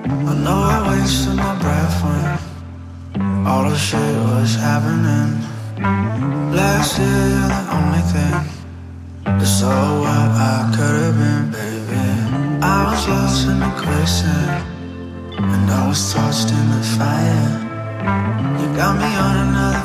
I know I wasted my breath when all the shit was happening. Last year, you're the only thing. It's all what I could've been, baby. I was lost in the quicksand, and I was tossed in the fire. You got me on another